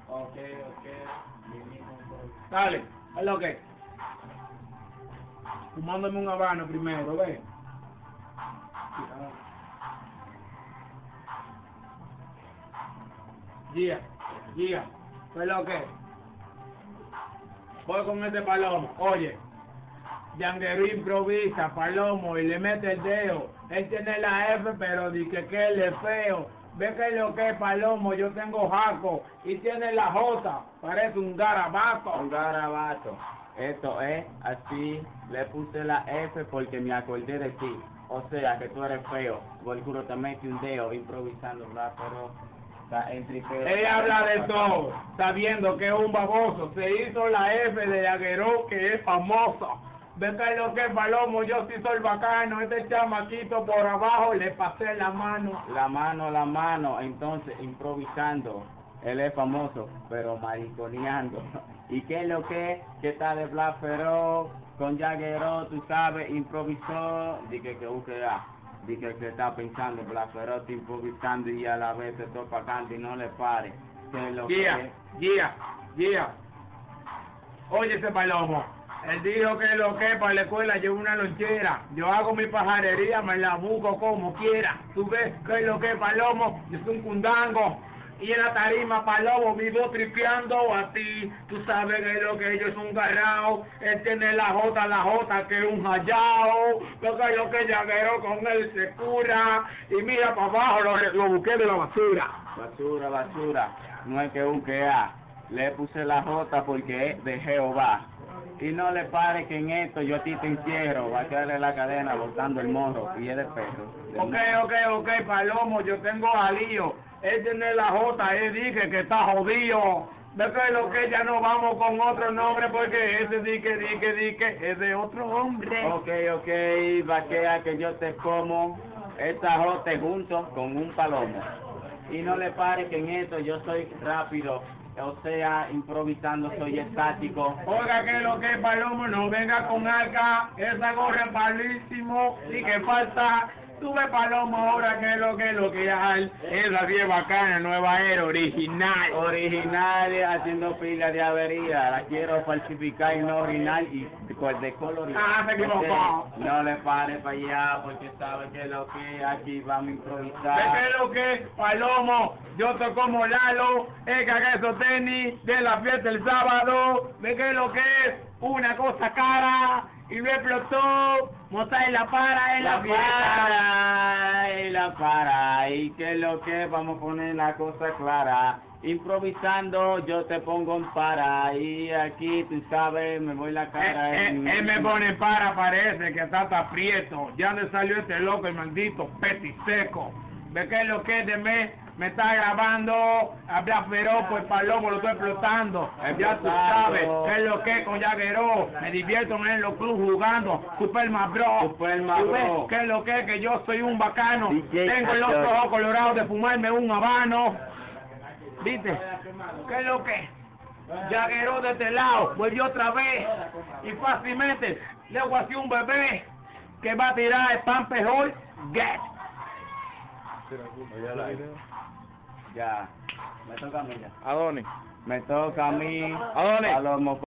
Ok. Vinimos por... Dale, es lo que. Fumándome un habano primero, ve. Gia, es lo que. Voy con este palomo, oye. Yanguero improvisa, palomo, y le mete el dedo. Él tiene la F, pero dice que él es feo. Ve que lo que es palomo, yo tengo jaco. Y tiene la J, parece un garabato. Un garabato. Esto es así, le puse la F porque me acordé de ti. O sea, que tú eres feo. Volcuro te mete un dedo improvisando, ¿verdad? Pero está entre feo. Ella habla de todo, sabiendo que es un baboso. Se hizo la F de Yaguero, que es famoso. Ve que lo que es palomo, yo sí soy bacano. Este chamaquito por abajo le pasé la mano. La mano, entonces improvisando. Él es famoso, pero mariconeando. ¿Y qué es lo que está de Blafero con Yaguero? Tú sabes, improvisó. Dije que UGA. Dije que está pensando, Blafero está improvisando y a la vez se topa cantando y no le pare. ¿Qué es lo que? Gia. Oye ese palomo. Él dijo que lo que para la escuela lleva una lonchera. Yo hago mi pajarería, me la busco como quiera. Tú ves que lo que es palomo, yo soy un cundango. Y en la tarima palomo vivo tripeando a ti. Tú sabes que lo que ellos son garrao. Él tiene la J que es un hallao. Lo que Yaguero con él se cura. Y mira para abajo, lo busqué de la basura. Basura. No es que UGA. Le puse la J porque es de Jehová. Y no le pare que en esto yo a ti te encierro. Va a quedarle la cadena botando el morro y es de perro. Ok, palomo, yo tengo jalío. Él tiene la J, él dije que está jodido. Ve que lo que ya no vamos con otro nombre porque ese dique es de otro hombre. Ok, vaquea que yo te como esa J junto con un palomo. Y no le pare que en esto yo soy rápido. O sea, improvisando soy estático. Oiga que lo que es palomo, no venga con arca, esa gorra es palísimo y que falta. Tú ves palomo ahora que lo que hay. Esa sí es bacana, nueva era, original. Original haciendo pila de avería. La quiero falsificar y no original y de color. Se equivocó. No le pare para allá porque sabe que lo que aquí vamos a improvisar. ¿Ves que lo que es palomo? Yo estoy como Lalo, el cagazo tenis de la fiesta el sábado. ¿Ves que lo que es? Una cosa cara y lo explotó. Montar la para en la fiesta. La para, y que lo que vamos a poner la cosa clara. Improvisando yo te pongo en para y aquí tú sabes me voy la cara. Él me pone para, parece que está aprieto. Ya le salió este loco, el maldito petiseco. ¿Ves que lo que es de me está grabando? Habla feroz, pues palomo lo estoy explotando. Ya tú sabes qué es lo que es con Yaguero. Me divierto en los clubes jugando. Superman Bro. ¿Qué es lo que es? Que yo soy un bacano. Tengo los ojos colorados de fumarme un habano. ¿Viste? ¿Qué es lo que? Yaguero de este lado, volvió otra vez y fácilmente le hago así un bebé que va a tirar el pampejol. Get. Ya, me toca a mí ya. ¿A dónde? Me toca a mí. ¿A dónde? Palomo.